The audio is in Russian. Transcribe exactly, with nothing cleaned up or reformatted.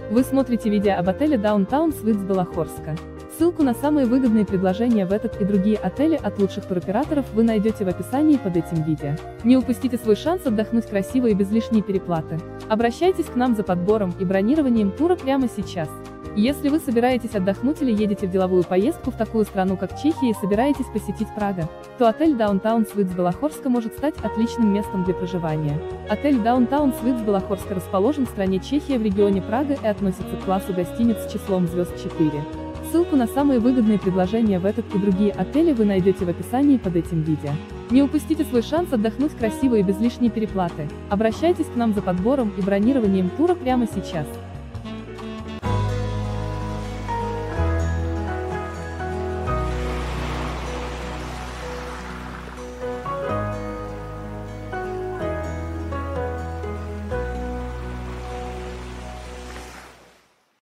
Вы смотрите видео об отеле Downtown Suites Белохорска. Ссылку на самые выгодные предложения в этот и другие отели от лучших туроператоров вы найдете в описании под этим видео. Не упустите свой шанс отдохнуть красиво и без лишней переплаты. Обращайтесь к нам за подбором и бронированием тура прямо сейчас. Если вы собираетесь отдохнуть или едете в деловую поездку в такую страну, как Чехия, и собираетесь посетить Прага, то отель Downtown Suites Белохорска может стать отличным местом для проживания. Отель Downtown Suites Белохорска расположен в стране Чехия в регионе Прага и относится к классу гостиниц с числом звезд четыре. Ссылку на самые выгодные предложения в этот и другие отели вы найдете в описании под этим видео. Не упустите свой шанс отдохнуть красиво и без лишней переплаты. Обращайтесь к нам за подбором и бронированием тура прямо сейчас.